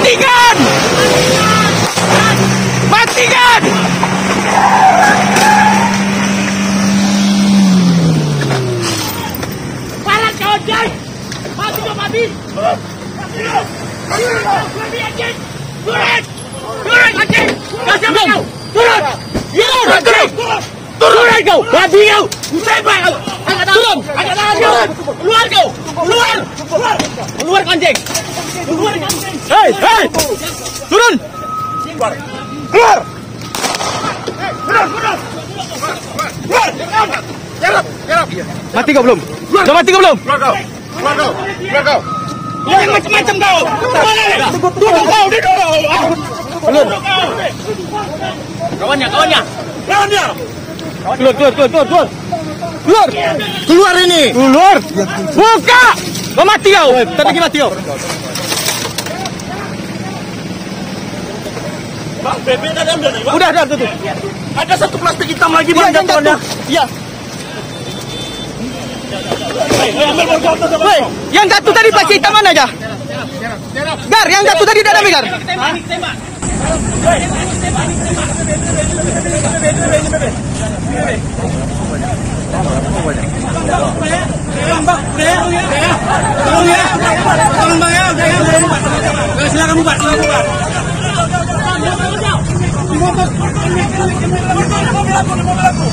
Matikan! Matikan! Parah kau anjing! Mati kau mati! Turun! Turun anjing! Turun! Turun! Turun! Turun kau! Babi kau! Tembak kau! Angkat tangan! Turun! Angkat tangan kau! Keluar kau! Keluar! Keluar anjing! Keluar anjing! Hei! Hei! Turun! Keluar! Keluar! Keluar! Keluar! Keluar! Mati kau belum? Sudah mati kau belum? Keluar kau! Keluar kau! Keluar kau! Yang macam-macam kau! Duduk kau! Duduk! Kawannya! Kawannya! Kawannya! Keluar, keluar, keluar, keluar, keluar, keluar, keluar ini, keluar, buka, kau mati kau, tadi mati kau. Bang, BB tadi ambil nih, Bang. Udah, tutup. Ada satu plastik hitam lagi, Bang, jatuh. Iya. Hei, yang jatuh tadi plastik hitam mana aja? Gar, yang jatuh tadi ada Gar. Tembak. Tolong Bang ya, silakan bubar. Motor